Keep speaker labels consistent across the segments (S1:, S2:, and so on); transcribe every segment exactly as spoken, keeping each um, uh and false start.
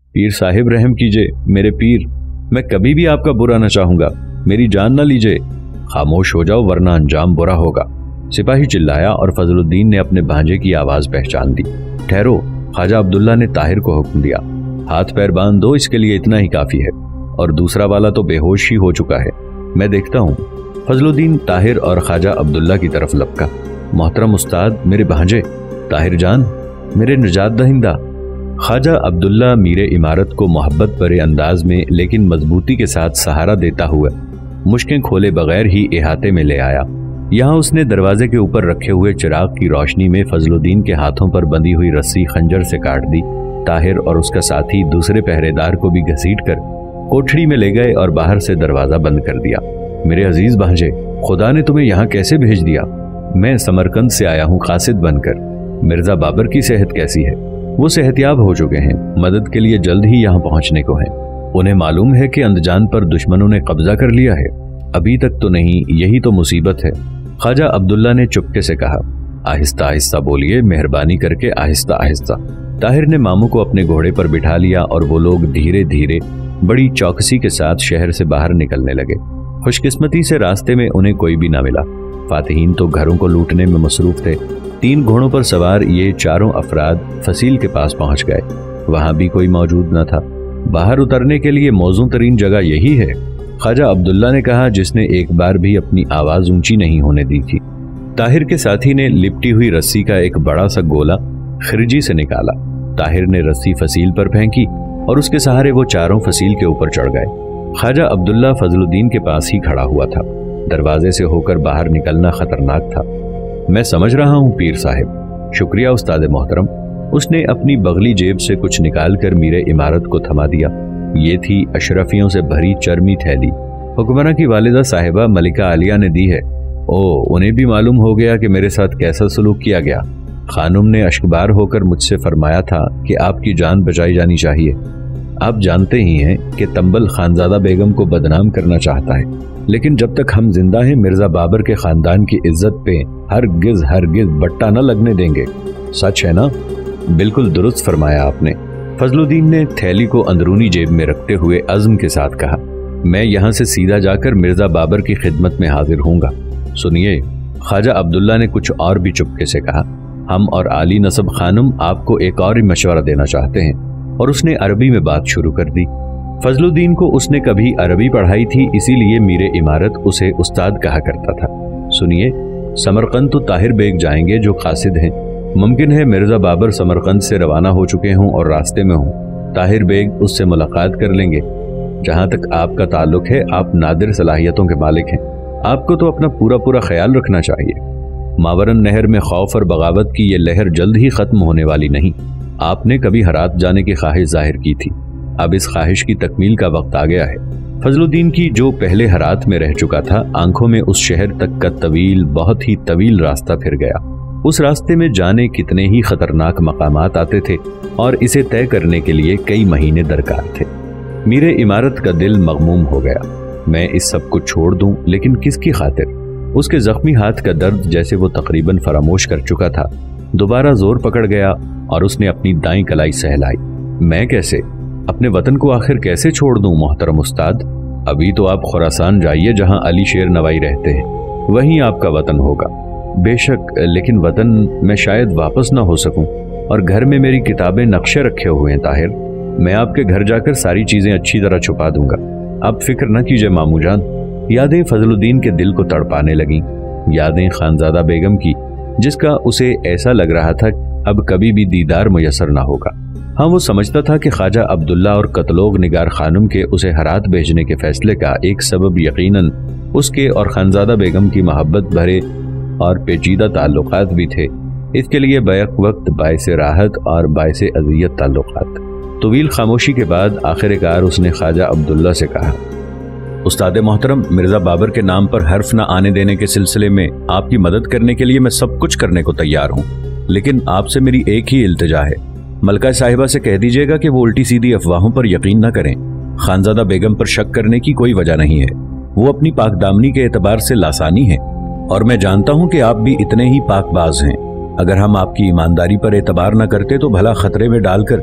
S1: पीर साहिब रहम कीजिए, मेरे पीर, मैं कभी भी आपका बुरा न चाहूंगा, मेरी जान न लीजिए। खामोश हो जाओ वरना अंजाम बुरा होगा, सिपाही चिल्लाया और फजलुद्दीन ने अपने भांजे की आवाज पहचान दी। ठहरो, ख्वाजा अब्दुल्ला ने ताहिर को हुक्म दिया। हाथ पैर बांध दो, इसके लिए इतना ही काफी है, और दूसरा वाला तो बेहोश ही हो चुका है, मैं देखता हूँ। फजलुद्दीन ताहिर और ख्वाजा अब्दुल्ला की तरफ लपका। मोहतरम उस्ताद, मेरे भांजे, ताहिर जान, मेरे निजात दहिंदा। ख्वाजा अब्दुल्ला मीरे इमारत को मोहब्बत भरे अंदाज में लेकिन मजबूती के साथ सहारा देता हुआ मुश्कें खोले बगैर ही इहाते में ले आया। यहाँ उसने दरवाजे के ऊपर रखे हुए चिराग की रोशनी में फजलुद्दीन के हाथों पर बंधी हुई रस्सी खंजर से काट दी। ताहिर और उसका साथी दूसरे पहरेदार को भी घसीट कर कोठड़ी में ले गए और बाहर से दरवाजा बंद कर दिया। मेरे अजीज भांजे, खुदा ने तुम्हें यहाँ कैसे भेज दिया? मैं समरकंद से आया हूँ कासिद बनकर। मिर्जा बाबर की सेहत कैसी है? वो सेहतयाब हो चुके हैं, मदद के लिए जल्द ही यहाँ पहुँचने को हैं। उन्हें मालूम है कि अंदजान पर दुश्मनों ने कब्जा कर लिया है? अभी तक तो नहीं, यही तो मुसीबत है। ख्वाजा अब्दुल्ला ने चुपके से कहा। आहिस्ता आहिस्ता बोलिए, मेहरबानी करके आहिस्ता आहिस्ता। ताहिर ने मामू को अपने घोड़े पर बिठा लिया और वो लोग धीरे धीरे बड़ी चौकसी के साथ शहर से बाहर निकलने लगे। खुशकिस्मती से रास्ते में उन्हें कोई भी ना मिला। फातिहीन तो घरों को लूटने में मसरूफ थे। तीन घोड़ों पर सवार ये चारों अफराद फसील के पास पहुंच गए। वहां भी कोई मौजूद न था। बाहर उतरने के लिए मौजूद तरीन जगह यही है, ख्वाजा अब्दुल्ला ने कहा, जिसने एक बार भी अपनी आवाज ऊंची नहीं होने दी थी। ताहिर के साथी ने लिपटी हुई रस्सी का एक बड़ा सा गोला खिरजी से निकाला। ताहिर ने रस्सी फसील पर फेंकी और उसके सहारे वो चारों फसील के ऊपर चढ़ गए। ख्वाजा अब्दुल्ला फजलुद्दीन के पास ही खड़ा हुआ था। दरवाजे से होकर बाहर निकलना खतरनाक था। मैं समझ रहा हूँ पीर साहिब। शुक्रिया उस्ताद मोहतरम। उसने अपनी बगली जेब से कुछ निकाल कर मीरे इमारत को थमा दिया। ये थी अशरफियों से भरी चरमी थैली। हुक्मरां की वालिदा साहिबा मलिका आलिया ने दी है। ओ, उन्हें भी मालूम हो गया कि मेरे साथ कैसा सलूक किया गया। खानुम ने अश्कबार होकर मुझसे फरमाया था कि आपकी जान बचाई जानी चाहिए। आप जानते ही हैं कि तंबल खानजादा बेगम को बदनाम करना चाहता है, लेकिन जब तक हम जिंदा हैं मिर्जा बाबर के खानदान की इज्जत पे हरगिज हरगिज बट्टा न लगने देंगे। सच है ना? बिल्कुल दुरुस्त फरमाया आपने। फजलुद्दीन ने थैली को अंदरूनी जेब में रखते हुए अज़्म के साथ कहा, मैं यहाँ से सीधा जाकर मिर्जा बाबर की खिदमत में हाजिर होऊंगा। सुनिए, ख्वाजा अब्दुल्ला ने कुछ और भी चुपके से कहा, हम और आली नसब खानुम आपको एक और ही मशवरा देना चाहते हैं। और उसने अरबी में बात शुरू कर दी। फजलुद्दीन को उसने कभी अरबी पढ़ाई थी, इसीलिए मीरे इमारत उसे उस्ताद कहा करता था। सुनिए, समरकंद तो ताहिर बेग जाएंगे जो कासिद हैं। मुमकिन है मिर्जा बाबर समरकंद से रवाना हो चुके हों और रास्ते में हों। ताहिर बेग उससे मुलाकात कर लेंगे। जहां तक आपका ताल्लुक है, आप नादिर सलाहियतों के मालिक हैं। आपको तो अपना पूरा पूरा ख्याल रखना चाहिए। मावरन नहर में खौफ और बगावत की ये लहर जल्द ही खत्म होने वाली नहीं। आपने कभी हरात जाने की ख्वाहिश जाहिर की थी, अब इस ख्वाहिश की तकमील का वक्त आ गया है। फजलुद्दीन की जो पहले हरात में रह चुका था, आंखों में उस शहर तक का तवील, बहुत ही तवील रास्ता फिर गया। उस रास्ते में जाने कितने ही खतरनाक मकामात आते थे और इसे तय करने के लिए कई महीने दरकार थे। मीरे इमारत का दिल मगमूम हो गया। मैं इस सब को छोड़ दूं, लेकिन किसकी खातिर? उसके जख्मी हाथ का दर्द, जैसे वो तकरीबन फरामोश कर चुका था, दोबारा जोर पकड़ गया और उसने अपनी दाईं कलाई सहलाई। मैं कैसे? अपने वतन को आखिर कैसे छोड़ दूं मोहतरम उस्ताद? अभी तो आप खुरासान जाइए जहां अली शेर नवाई रहते हैं, वहीं आपका वतन होगा। बेशक, लेकिन वतन में शायद वापस ना हो सकूं, और घर में मेरी किताबें नक्शे रखे हुए हैं। ताहिर, मैं आपके घर जाकर सारी चीजें अच्छी तरह छुपा दूंगा। आप फिक्र न कीजिए मामू जान। यादें फजलुद्दीन के दिल को तड़पाने लगीं। यादें खानजादा बेगम की, जिसका उसे ऐसा लग रहा था अब कभी भी दीदार मुयसर ना होगा। हाँ, वो समझता था कि ख्वाजा अब्दुल्ला और कतलोग निगार खानुम के उसे हरात भेजने के फैसले का एक सबब यकीनन उसके और खानजादा बेगम की मोहब्बत भरे और पेचीदा ताल्लुकात भी थे। इसके लिए बैक वक्त बायसे राहत और बायसे अजियत ताल्लुकात। तवील खामोशी के बाद आखिरकार उसने ख्वाजा अब्दुल्ला से कहा, उस्ताद मोहतरम, मिर्जा बाबर के नाम पर हर्फ न आने देने के सिलसिले में आपकी मदद करने के लिए मैं सब कुछ करने को तैयार हूँ, लेकिन आपसे मेरी एक ही इल्तिजा है। मलका साहिबा से कह दीजिएगा कि वो उल्टी सीधी अफवाहों पर यकीन न करें। खानजादा बेगम पर शक करने की कोई वजह नहीं है। वो अपनी पाकदामनी के एतबार से लासानी है, और मैं जानता हूँ कि आप भी इतने ही पाकबाज हैं। अगर हम आपकी ईमानदारी पर एतबार न करते तो भला खतरे में डालकर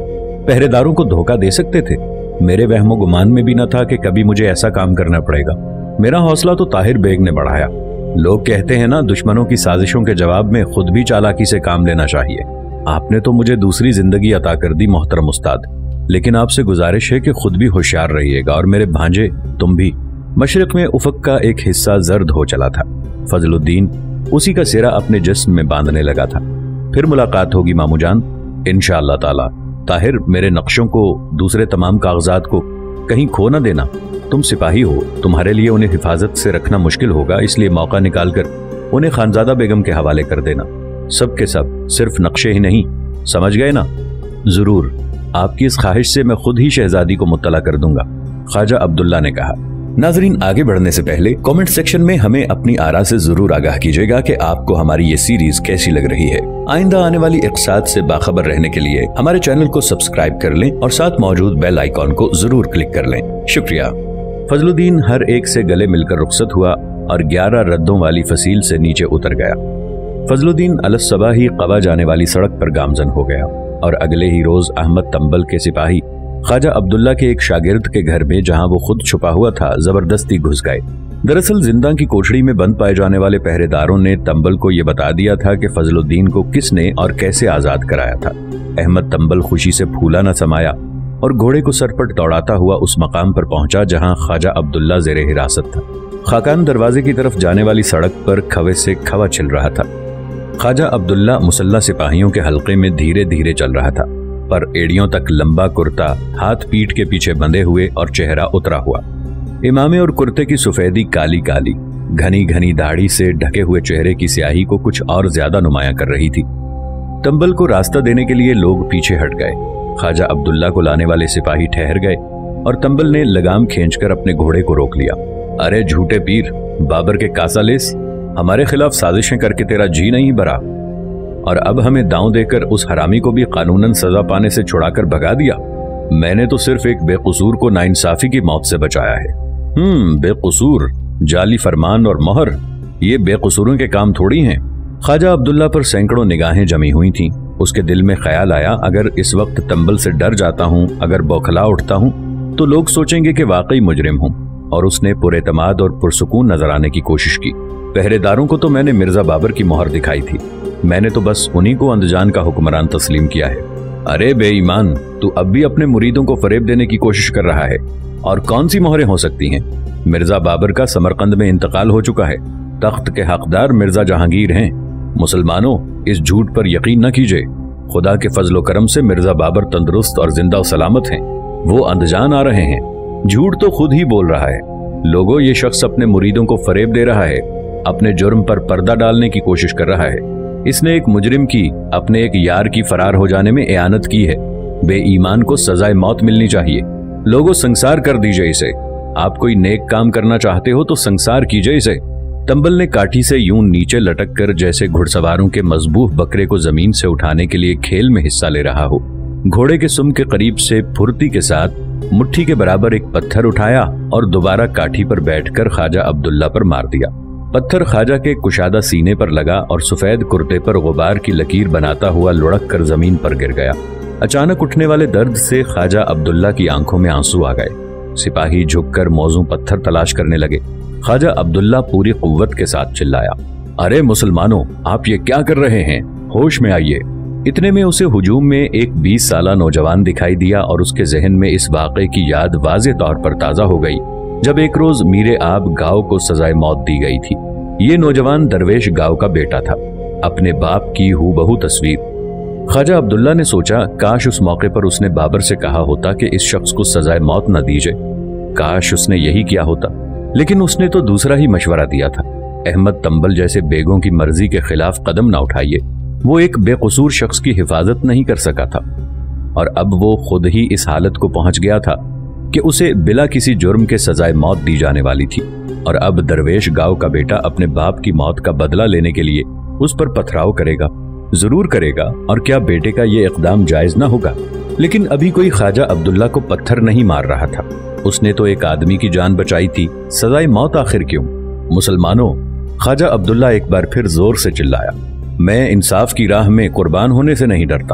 S1: पहरेदारों को धोखा दे सकते थे। मेरे वहमो गुमान में भी न था कि कभी मुझे ऐसा काम करना पड़ेगा। मेरा हौसला तो ताहिर बेग ने बढ़ाया। लोग कहते हैं ना, दुश्मनों की साजिशों के जवाब में खुद भी चालाकी से काम लेना चाहिए। आपने तो मुझे दूसरी जिंदगी अता कर दी मोहतरम उस्ताद, लेकिन आपसे गुजारिश है कि खुद भी होशियार रहिएगा और मेरे भांजे तुम भी। मशरिक में उफक का एक हिस्सा जर्द हो चला था। फजलुद्दीन उसी का सिरा अपने जिस्म में बांधने लगा था। फिर मुलाकात होगी मामू जान, इंशाअल्लाह ताला। ताहिर, मेरे नक्शों को, दूसरे तमाम कागजात को कहीं खो न देना। तुम सिपाही हो, तुम्हारे लिए उन्हें हिफाजत से रखना मुश्किल होगा, इसलिए मौका निकालकर उन्हें खानजादा बेगम के हवाले कर देना। सब के सब, सिर्फ नक्शे ही नहीं, समझ गए ना? जरूर, आपकी इस ख्वाहिश से मैं खुद ही शहजादी को मुत्तला कर दूंगा, ख्वाजा अब्दुल्ला ने कहा। नाजरीन, आगे बढ़ने से पहले कमेंट सेक्शन में हमें अपनी आरा से जरूर आगाह कीजिएगा कि आपको हमारी ये सीरीज कैसी लग रही है। आइंदा आने वाली इक़्साद से बाखबर रहने के लिए हमारे चैनल को सब्सक्राइब कर लें और साथ मौजूद बेल आइकॉन को जरूर क्लिक कर लें। शुक्रिया। फजलुद्दीन हर एक से गले मिलकर रुखसत हुआ और ग्यारह रद्दों वाली फसील से नीचे उतर गया। फजलुद्दीन अलसबा ही कवा जाने वाली सड़क पर गामजन हो गया और अगले ही रोज अहमद तंबल के सिपाही ख्वाजा अब्दुल्ला के एक शागिर्द के घर में, जहां वो खुद छुपा हुआ था, जबरदस्ती घुस गए। दरअसल जिंदा की कोठड़ी में बंद पाए जाने वाले पहरेदारों ने तंबल को यह बता दिया था कि फजलुद्दीन को किसने और कैसे आजाद कराया था। अहमद तंबल खुशी से फूला न समाया और घोड़े को सरपट दौड़ाता हुआ उस मकाम पर पहुंचा जहां ख्वाजा अब्दुल्ला जेरे हिरासत था। खाकान दरवाजे की तरफ जाने वाली सड़क पर खवे से खवा छिल रहा था। ख्वाजा अब्दुल्ला मुसल्ला सिपाहियों के हल्के में धीरे धीरे चल रहा था, पर एड़ियों तक लंबा कुर्ता, हाथ पीठ के पीछे बंधे हुए और चेहरा उतरा हुआ। इमामे और कुर्ते की सफेदी काली काली, घनी घनी दाढ़ी से ढके हुए चेहरे की स्याही को कुछ और ज्यादा नुमाया कर रही थी। तंबल को रास्ता देने के लिए लोग पीछे हट गए। ख्वाजा अब्दुल्ला को लाने वाले सिपाही ठहर गए और तंबल ने लगाम खींचकर अपने घोड़े को रोक लिया। अरे झूठे पीर, बाबर के कासालेस, हमारे खिलाफ साजिशें करके तेरा जी नहीं भरा और अब हमें दांव देकर उस हरामी को भी कानूनन सजा पाने से छुड़ाकर भगा दिया। मैंने तो सिर्फ एक बेकसूर को नाइंसाफी की मौत से बचाया है। हम्म बेकसूर, जाली फरमान और मोहर, ये बेकसूरों के काम थोड़ी हैं। ख्वाजा अब्दुल्ला पर सैकड़ों निगाहें जमी हुई थीं। उसके दिल में ख्याल आया, अगर इस वक्त तंबल से डर जाता हूँ, अगर बौखला उठता हूँ, तो लोग सोचेंगे कि वाकई मुजरिम हूँ। और उसने पुरएतमाद और पुरसुकून नजर आने की कोशिश की। पहरेदारों को तो मैंने मिर्जा बाबर की मोहर दिखाई थी, मैंने तो बस उन्हीं को अंदजान का हुक्मरान तस्लीम किया है। अरे बेईमान, तू अब भी अपने मुरीदों को फरेब देने की कोशिश कर रहा है। और कौन सी मोहरें हो सकती हैं? मिर्जा बाबर का समरकंद में इंतकाल हो चुका है। तख्त के हकदार मिर्जा जहांगीर हैं। मुसलमानों, इस झूठ पर यकीन न कीजिए। खुदा के फजलो करम से मिर्जा बाबर तंदुरुस्त और जिंदा सलामत हैं। वो अंदजान आ रहे हैं। झूठ तो खुद ही बोल रहा है। लोगों, ये शख्स अपने मुरीदों को फरेब दे रहा है, अपने जुर्म पर पर्दा डालने की कोशिश कर रहा है। इसने एक मुजरिम की, अपने एक यार की फरार हो जाने में एआनत की है। बेईमान को सजाए मौत मिलनी चाहिए। लोगों, संसार कर दीजिए इसे। आप कोई नेक काम करना चाहते हो तो संसार कीजिए इसे। तंबल ने काठी से यूं नीचे लटक कर जैसे घुड़सवारों के मजबूत बकरे को जमीन से उठाने के लिए खेल में हिस्सा ले रहा हो, घोड़े के सुम के करीब से फुर्ती के साथ मुट्ठी के बराबर एक पत्थर उठाया और दोबारा काठी पर बैठकर ख्वाजा अब्दुल्ला पर मार दिया। पत्थर ख्वाजा के कुशादा सीने पर लगा और सफेद कुर्ते पर गुबार की लकीर बनाता हुआ लुढ़क कर जमीन पर गिर गया। अचानक उठने वाले दर्द से ख्वाजा अब्दुल्ला की आंखों में आंसू आ गए। सिपाही झुककर मौजू पत्थर तलाश करने लगे। ख्वाजा अब्दुल्ला पूरी कुव्वत के साथ चिल्लाया, अरे मुसलमानों, आप ये क्या कर रहे हैं? होश में आइए। इतने में उसे हुजूम में एक बीस साला नौजवान दिखाई दिया और उसके जहन में इस वाक़े की याद वाज़े तौर पर ताज़ा हो गई जब एक रोज मीरे आब गांव को सजाए मौत दी गई थी। ये नौजवान दरवेश गांव का बेटा था, अपने बाप की हूबहू तस्वीर। ख्वाजा अब्दुल्ला ने सोचा, काश उस मौके पर उसने बाबर से कहा होता कि इस शख्स को सजाए मौत न दीजिए। काश उसने यही किया होता, लेकिन उसने तो दूसरा ही मशवरा दिया था। अहमद तंबल जैसे बेगों की मर्जी के खिलाफ कदम न उठाइए। वो एक बेकसूर शख्स की हिफाजत नहीं कर सका था और अब वो खुद ही इस हालत को पहुंच गया था कि उसे बिला किसी जुर्म के सजाए मौत दी जाने वाली थी। और अब दरवेश गांव का बेटा अपने बाप की मौत का बदला लेने के लिए उस पर पथराव करेगा। जरूर करेगा, और क्या बेटे का ये इकदाम जायज ना होगा? लेकिन अभी कोई ख्वाजा अब्दुल्ला को पत्थर नहीं मार रहा था। उसने तो एक आदमी की जान बचाई थी, सजाए मौत आखिर क्यों? मुसलमानों, ख्वाजा अब्दुल्ला एक बार फिर जोर से चिल्लाया, मैं इंसाफ की राह में कुर्बान होने से नहीं डरता।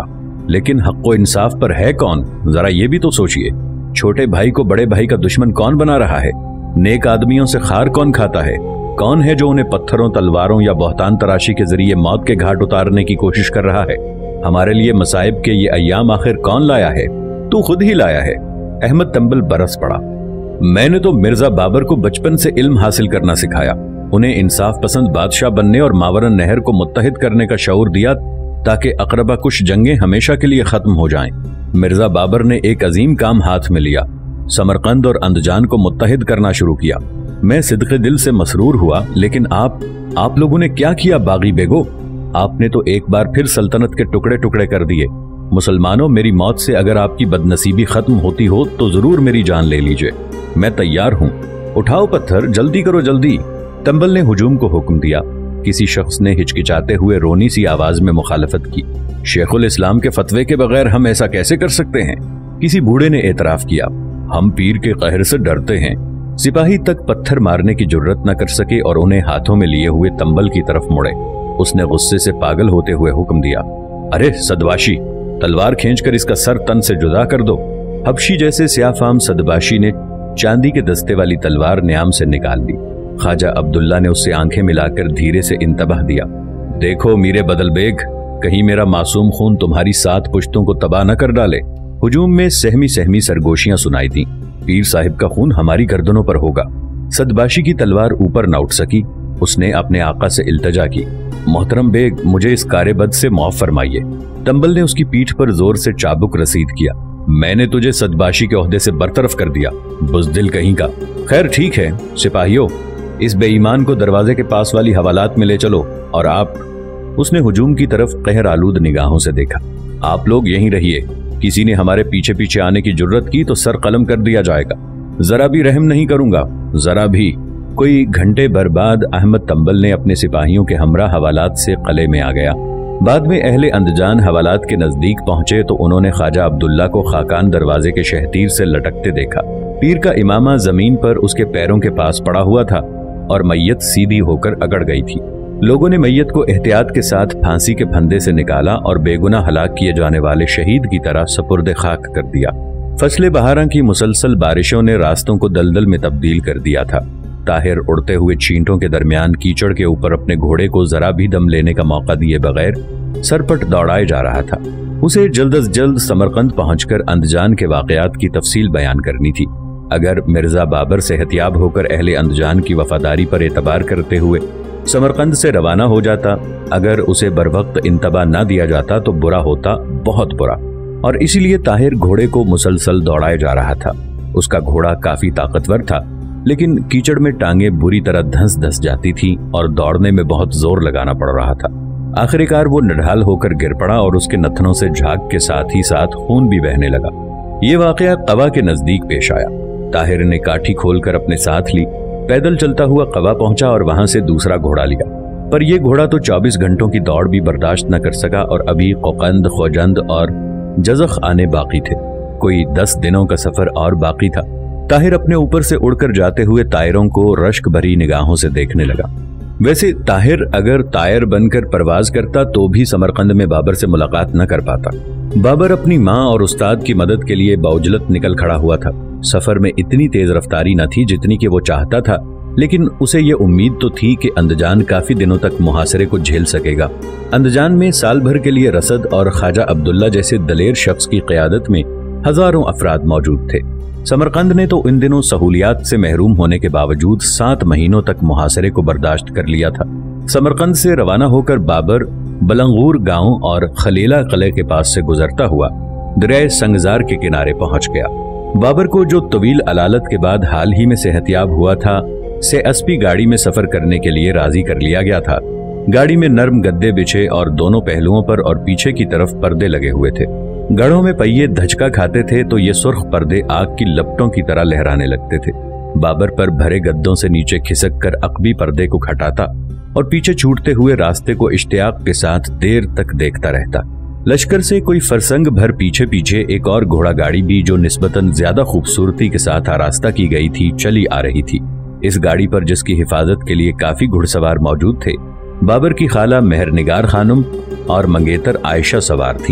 S1: लेकिन हक व इंसाफ पर है कौन, जरा ये भी तो सोचिए। छोटे भाई को बड़े भाई का दुश्मन कौन बना रहा है? नेक आदमियों से खार कौन खाता है? कौन है जो उन्हें पत्थरों, तलवारों या बहतान तराशी के जरिए मौत के घाट उतारने की कोशिश कर रहा है? हमारे लिए मसाइब के ये अय्याम आखिर कौन लाया है? तू खुद ही लाया है। अहमद तंबल बरस पड़ा। मैंने तो मिर्जा बाबर को बचपन से इल्म हासिल करना सिखाया, उन्हें इंसाफ पसंद बादशाह बनने और मावरन नहर को मुत्तहिद करने का शऊर दिया ताकि अकरबा कुछ जंगें हमेशा के लिए खत्म हो जाएं। मिर्जा बाबर ने एक अजीम काम हाथ में लिया, समरकंद और अंदजान को मुत्तहिद करना शुरू किया। मैं सिद्क़े दिल से मसरूर हुआ, लेकिन आप आप लोगों ने क्या किया बागी बेगो? आपने तो एक बार फिर सल्तनत के टुकड़े टुकड़े कर दिए। मुसलमानों, मेरी मौत से अगर आपकी बदनसीबी खत्म होती हो तो जरूर मेरी जान ले लीजिए, मैं तैयार हूं। उठाओ पत्थर, जल्दी करो जल्दी। तंबल ने हुजूम को हुक्म दिया। किसी शख्स ने हिचकिचाते हुए रोनी सी आवाज में मुखालफत की। शेखुल इस्लाम के फतवे के बगैर हम ऐसा कैसे कर सकते हैं? किसी बूढ़े ने एतराफ किया। हम पीर के कहर से डरते हैं। सिपाही तक पत्थर मारने की जुर्रत न कर सके और उन्हें हाथों में लिए हुए तंबल की तरफ मुड़े। उसने गुस्से से पागल होते हुए हुक्म दिया, अरे सदबाशी, तलवार खींचकर इसका सर तन से जुदा कर दो। हबशी जैसे स्याफाम सदबाशी ने चांदी के दस्ते वाली तलवार न्याम से निकाल ली। ख्वाजा अब्दुल्ला ने उससे आंखें मिलाकर धीरे से इंतबाह दिया, देखो मीरे बदल बेग, कहीं मेरा मासूम खून तुम्हारी सात पुश्तों को तबाह न कर डाले। हुजूम में सहमी सहमी सरगोशियां सुनाई थीं। पीर साहिब का खून हमारी गर्दनों पर होगा। सदबाशी की तलवार ऊपर न उठ सकी। उसने अपने आका से इल्तजा की, मोहतरम बेग, मुझे इस कारेबद से मौफ फरमाइए। तंबल ने उसकी पीठ पर जोर से चाबुक रसीद किया। मैंने तुझे सदबाशी के ओहदे से बरतरफ कर दिया, बुज़दिल कहीं का। खैर ठीक है सिपाहियों, इस बेईमान को दरवाजे के पास वाली हवालात में ले चलो। और आप, उसने हुजूम की तरफ कहर आलूद निगाहों से देखा, आप लोग यहीं रहिए। किसी ने हमारे पीछे पीछे आने की जुर्रत की तो सर कलम कर दिया जाएगा। जरा भी रहम नहीं करूंगा, जरा भी। कोई घंटे भर बाद अहमद तंबल ने अपने सिपाहियों के हमरा हवालात से कले में आ गया। बाद में अहले अंदजान हवालात के नजदीक पहुंचे तो उन्होंने ख्वाजा अब्दुल्ला को खाकान दरवाजे के शहतीर से लटकते देखा। पीर का इमामा जमीन पर उसके पैरों के पास पड़ा हुआ था और मैयत सीधी होकर अगड़ गई थी। लोगों ने मैयत को एहतियात के साथ फांसी के फंदे से निकाला और बेगुनाह हलाक किए जाने वाले शहीद की तरह सपुर्दे खाक कर दिया। फसले बहारा की मुसलसल बारिशों ने रास्तों को दलदल में तब्दील कर दिया था। ताहिर उड़ते हुए छींटों के दरमियान कीचड़ के ऊपर अपने घोड़े को जरा भी दम लेने का मौका दिए बगैर सरपट दौड़ाए जा रहा था। उसे जल्द अज जल्द समरकंद पहुंचकर अंदजान के वाकयात की तफसील बयान करनी थी। अगर मिर्जा बाबर सेहतियाब होकर अहले अंदजान की वफादारी पर एतबार करते हुए समरकंद से रवाना हो जाता, अगर उसे बरवक्त इंतबा न दिया जाता तो बुरा होता, बहुत बुरा। और इसीलिए ताहिर घोड़े को मुसलसल दौड़ाए जा रहा था। उसका घोड़ा काफी ताकतवर था, लेकिन कीचड़ में टांगे बुरी तरह धंस धस जाती थी और दौड़ने में बहुत जोर लगाना पड़ रहा था। आखिरकार वो निढाल होकर गिर पड़ा और उसके नथनों से झाग के साथ ही साथ खून भी बहने लगा। ये वाकया कवा के नजदीक पेश आया। ताहिर ने काठी खोलकर अपने साथ ली, पैदल चलता हुआ कवा पहुंचा और वहां से दूसरा घोड़ा लिया। पर यह घोड़ा तो चौबीस घंटों की दौड़ भी बर्दाश्त न कर सका और अभी कोकंद, खोजंद और जज़ख आने बाकी थे। कोई दस दिनों का सफर और बाकी था। ताहिर अपने ऊपर से उड़कर जाते हुए तायरों को रश्क भरी निगाहों से देखने लगा। वैसे ताहिर अगर तायर बनकर परवाज करता तो भी समरकंद में बाबर से मुलाकात न कर पाता। बाबर अपनी माँ और उस्ताद की मदद के लिए बाउजलत निकल खड़ा हुआ था। सफर में इतनी तेज रफ्तारी न थी जितनी कि वो चाहता था, लेकिन उसे ये उम्मीद तो थी कि अंदजान काफी दिनों तक मुहासरे को झेल सकेगा। अंदजान में साल भर के लिए रसद और ख्वाजा अब्दुल्ला जैसे दलेर शख्स की क़यादत में हजारों अफराद मौजूद थे। समरकंद ने तो इन दिनों सहूलियात से महरूम होने के बावजूद सात महीनों तक मुहासरे को बर्दाश्त कर लिया था। समरकंद से रवाना होकर बाबर बलंगूर गांव और खलीला किले के पास से गुजरता हुआ दरिया संगजार के किनारे पहुंच गया। बाबर को जो तवील अलालत के बाद हाल ही में सेहतियाब हुआ था, से अस्पी गाड़ी में सफर करने के लिए राजी कर लिया गया था। गाड़ी में नर्म गद्दे बिछे और दोनों पहलुओं पर और पीछे की तरफ पर्दे लगे हुए थे। गढ़ों में पहिए धचका खाते थे तो ये सुर्ख पर्दे आग की लपटों की तरह लहराने लगते थे। बाबर पर भरे गद्दों से नीचे खिसक कर अकबी पर्दे को हटाता और पीछे छूटते हुए रास्ते को इश्तियाक के साथ देर तक देखता रहता। लश्कर से कोई फरसंग भर पीछे पीछे एक और घोड़ा गाड़ी भी, जो निस्बतन ज्यादा खूबसूरती के साथ आरास्ता की गई थी, चली आ रही थी। इस गाड़ी पर, जिसकी हिफाजत के लिए काफी घुड़सवार मौजूद थे, बाबर की खाला मेहरनिगार खानुम और मंगेतर आयशा सवार थी।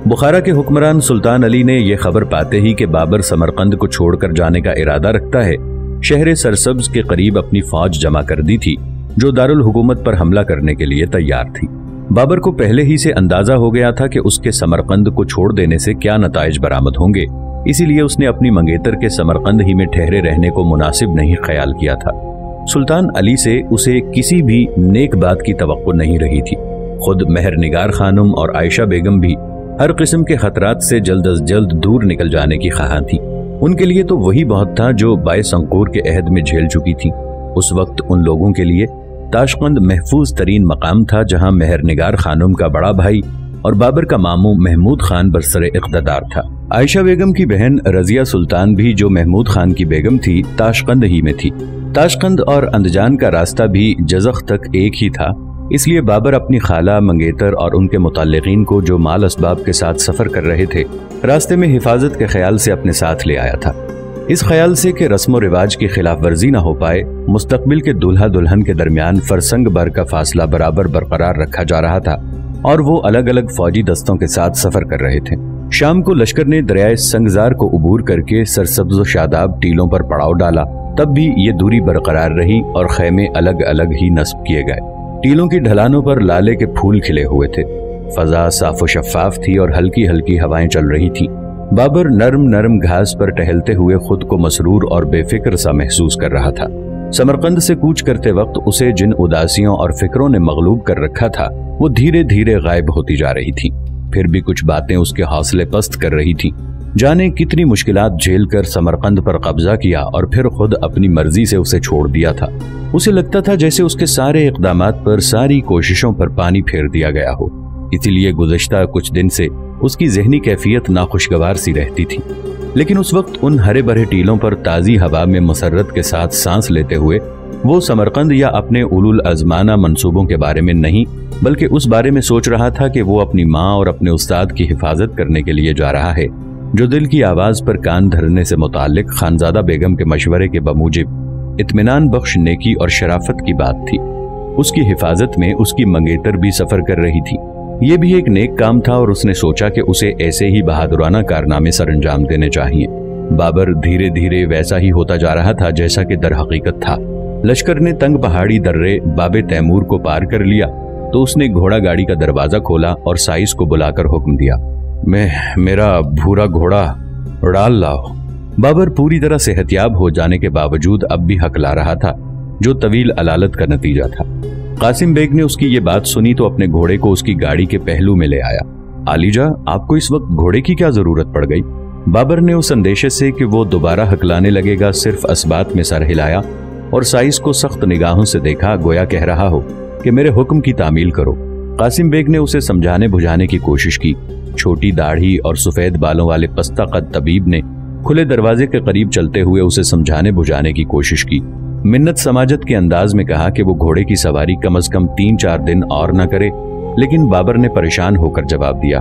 S1: بخارا کے حکمران سلطان علی نے یہ خبر پاتے ہی کہ بابر سمرقند کو چھوڑ کر جانے کا ارادہ رکھتا ہے، شہر سرسبز کے قریب اپنی فوج جمع کر دی تھی جو دارالحکومت پر حملہ کرنے کے لیے تیار تھی۔ بابر کو پہلے ہی سے اندازہ ہو گیا تھا کہ اس کے سمرقند کو چھوڑ دینے سے کیا نتائج برآمد ہوں گے، اسی لیے اس نے اپنی منگیتر کے سمرقند ہی میں ٹھہرے رہنے کو مناسب نہیں خیال کیا تھا۔ سلطان علی سے اسے کسی بھی نیک بات کی توقع نہیں رہی تھی۔ خود مہر نگار خانم اور عائشہ بیگم بھی ہر قسم کے خطرات سے جلد از جلد دور نکل جانے کی خواہاں تھی۔ ان کے لیے تو وہی بہت تھا جو بائے سنقور کے عہد میں جھیل چکی تھی۔ اس وقت ان لوگوں کے لیے تاشقند محفوظ ترین مقام تھا جہاں مہر نگار خانم کا بڑا بھائی اور بابر کا ماموں محمود خان برسر اقتدار تھا۔ عائشہ بیگم کی بہن رضیہ سلطان بھی جو محمود خان کی بیگم تھی تاشقند ہی میں تھی۔ تاشقند اور اندجان کا راستہ بھی جزخ تک ایک ہی تھا، اس لیے بابر اپنی خالہ منگیتر اور ان کے متعلقین کو جو مال اسباب کے ساتھ سفر کر رہے تھے راستے میں حفاظت کے خیال سے اپنے ساتھ لے آیا تھا، اس خیال سے کہ رسم و رواج کی خلاف ورزی نہ ہو پائے۔ مستقبل کے دلہا دلہن کے درمیان فرسنگ بھر کا فاصلہ برابر برقرار رکھا جا رہا تھا اور وہ الگ الگ فوجی دستوں کے ساتھ سفر کر رہے تھے۔ شام کو لشکر نے دریائے سنگزار کو عبور کر کے سرسبز و شاداب ٹیلوں پر پڑاؤ ڈالا، تب بھی یہ دوری برقرار رہی اور خیمے الگ الگ ہی نصب کیے گئے۔ ٹیلوں کی ڈھلانوں پر لالے کے پھول کھلے ہوئے تھے، فضا صاف و شفاف تھی اور ہلکی ہلکی ہوائیں چل رہی تھیں۔ بابر نرم نرم گھاس پر ٹہلتے ہوئے خود کو مسرور اور بے فکر سا محسوس کر رہا تھا۔ سمرقند سے کوچ کرتے وقت اسے جن اداسیوں اور فکروں نے مغلوب کر رکھا تھا وہ دھیرے دھیرے غائب ہوتی جا رہی تھی، پھر بھی کچھ باتیں اس کے حوصلے پست کر رہی تھی۔ جانے کتنی مشکلات جھیل کر سمرقند پر قبضہ کیا اور پھر خود اپنی مرضی سے اسے چھوڑ دیا تھا۔ اسے لگتا تھا جیسے اس کے سارے اقدامات پر، ساری کوششوں پر پانی پھیر دیا گیا ہو، اسی لیے گزشتہ کچھ دن سے اس کی ذہنی کیفیت ناخوشگوار سی رہتی تھی۔ لیکن اس وقت ان ہرے بھرے ٹیلوں پر تازی ہوا میں مسرت کے ساتھ سانس لیتے ہوئے وہ سمرقند یا اپنے اولو الازمانہ منصوبوں کے بارے میں نہیں بلکہ اس بارے میں سوچ رہا تھا کہ وہ اپنی ماں اور اپنے استاد کی حفاظت کرنے کے لیے جا رہا ہے، جو دل کی آواز پر کان دھرنے سے متعلق خانزادہ بیگم کے مشورے کے بموجب اطمینان بخش نیکی اور شرافت کی بات تھی۔ اس کی حفاظت میں اس کی منگیتر بھی سفر کر رہی تھی۔ یہ بھی ایک نیک کام تھا اور اس نے سوچا کہ اسے ایسے ہی بہادرانہ کارنامے سر انجام دینے چاہیے۔ بابر دھیرے دھیرے ویسا ہی ہوتا جا رہا تھا جیسا کہ در حقیقت تھا۔ لشکر نے تنگ پہاڑی درے باب تیمور کو پار کر لیا تو اس نے گھوڑا گاڑی کا دروازہ کھولا اور سائس کو بلا کر حکم دیا، میں میرا بھورا گھوڑا ڈال لاؤ۔ بابر پوری طرح صحتیاب ہو جانے کے باوجود اب بھی ہکلا رہا تھا، جو طویل علالت کا نتیجہ تھا۔ قاسم بیگ نے اس کی یہ بات سنی تو اپنے گھوڑے کو اس کی گاڑی کے پہلو میں لے آیا۔ عالیجا، آپ کو اس وقت گھوڑے کی کیا ضرورت پڑ گئی؟ بابر نے اس اندیشے سے کہ وہ دوبارہ ہکلانے لگے گا صرف اسبات میں سر ہلایا اور سائس کو سخت نگاہوں سے دیکھا، گویا کہہ رہا ہو کہ میرے حکم کی تعمیل کرو۔ قاسم بیگ نے اسے سمجھانے بجھانے کی کوشش کی۔ چھوٹی داڑھی اور سفید بالوں والے پستہ قد طبیب نے کھلے دروازے کے قریب چلتے ہوئے اسے سمجھانے بجھانے کی کوشش کی۔ منت سماجت کے انداز میں کہا کہ وہ گھوڑے کی سواری کم از کم تین چار دن اور نہ کرے، لیکن بابر نے پریشان ہو کر جواب دیا،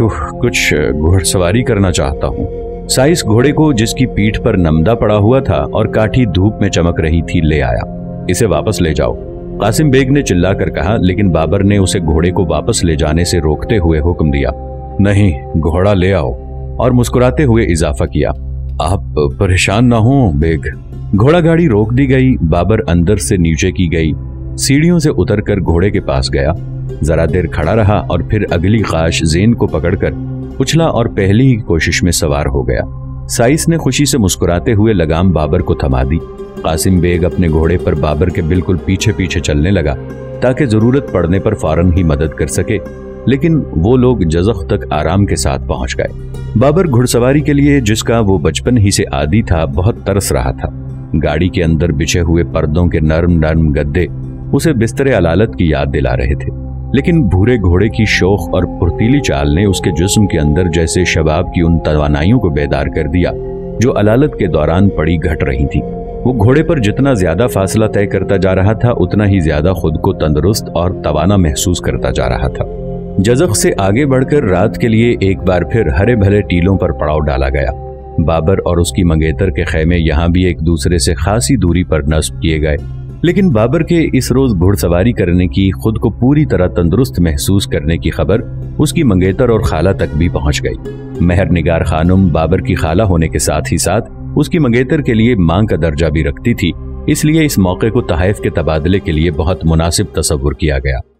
S1: کچھ گھوڑ سواری کرنا چاہتا ہوں۔ سائس گھوڑے کو جس کی پیٹھ پر نمدہ پڑا ہوا تھا اور کاٹھی دھوپ میں چمک رہی تھی لے آیا۔ اسے واپس لے جاؤ، قاسم بیگ نے چلا کر کہا، لیکن بابر نے اسے گھوڑے کو واپس لے جانے سے روکتے ہوئے حکم دیا، نہیں، گھوڑا لے آؤ، اور مسکراتے ہوئے اضافہ کیا، آپ پریشان نہ ہوں بیگ۔ گھوڑا گاڑی روک دی گئی۔ بابر اندر سے نیچے کی گئی سیڑھیوں سے اتر کر گھوڑے کے پاس گیا، ذرا دیر کھڑا رہا اور پھر اگلی خاش زین کو پکڑ کر اچھلا اور پہلی ہی کوشش میں سوار ہو گیا۔ سائس نے خوشی سے مسکراتے ہوئے لگام بابر کو تھما دی۔ قاسم بیگ اپنے گھوڑے پر بابر کے بالکل پیچھے پیچھے چلنے لگا تاکہ ضرورت پڑنے پر فوراً ہی مدد کر سکے، لیکن وہ لوگ جزخ تک آرام کے ساتھ پہنچ گئے۔ بابر گھڑ سواری کے لیے، جس کا وہ بچپن ہی سے عادی تھا، بہت ترس رہا تھا۔ گاڑی کے اندر بچھے ہوئے پردوں کے نرم نرم گدے اسے بستر علالت کی یاد دلا رہے تھے، لیکن بھورے گھوڑے کی شوخ اور پھرتیلی چال نے اس کے جسم کے اندر جیسے شباب کی ان توانائیوں کو بیدار کر دیا جو علالت کے دوران پڑی گھٹ رہی تھی۔ وہ گھوڑے پر جتنا زیادہ فاصلہ طے کرتا جا رہا تھا اتنا ہی زیادہ خود کو تندرست اور توانا محسوس کرتا جا رہا تھا۔ جزخ سے آگے بڑھ کر رات کے لیے ایک بار پھر ہرے بھرے ٹیلوں پر پڑاؤ ڈالا گیا۔ بابر اور اس کی منگیتر کے خیمے یہاں بھی ایک دوسرے سے خاصی دوری پر نصب کیے گئے۔ लेकिन बाबर के इस रोज घुड़सवारी करने की, खुद को पूरी तरह तंदुरुस्त महसूस करने की खबर उसकी मंगेतर और खाला तक भी पहुंच गई। मेहर निगार खानुम बाबर की खाला होने के साथ ही साथ उसकी मंगेतर के लिए मां का दर्जा भी रखती थी, इसलिए इस मौके को तहफ़ के तबादले के लिए बहुत मुनासिब तसव्वुर किया गया।